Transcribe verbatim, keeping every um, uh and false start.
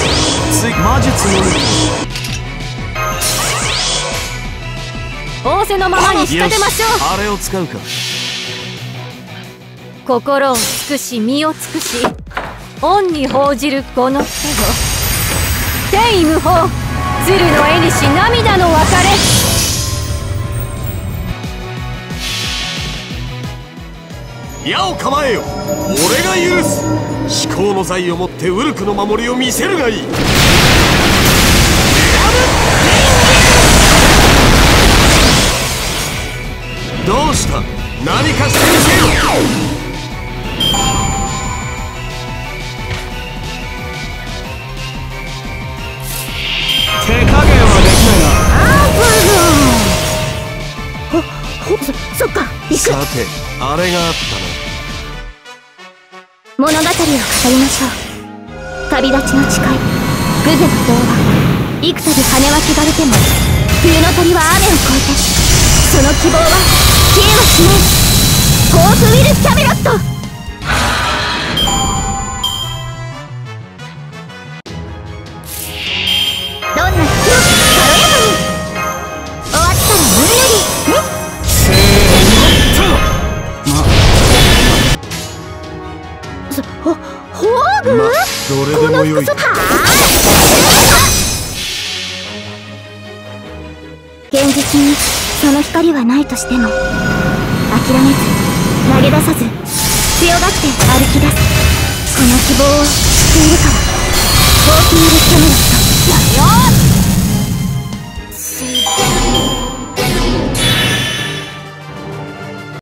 魔術の仰せのままに仕立てましょう。 あれを使うか。 心を尽くし身を尽くし恩に報じるこの手を天意無法鶴の絵にし涙の別れ。 矢を構えよ。俺が許す。至高の財をもってウルクの守りを見せるがいい。どうした？何かしてみせよ。手加減はできないな。 ほ、ほ、そ、そっか、行く。 さて、あれがあったな。 物語を語りましょう。旅立ちの誓い、グゼの童話。幾度羽は汚れても冬の鳥は雨を越えて、その希望は消えはしない。ホークウィル・キャメロット。どんな時も軽やかに。終わったらみんなでね。 せーそ、ほ、ホーグ、 ま、どれでもよい。 この服装は現実にその光はないとしても諦めず投げ出さず強がって歩き出す。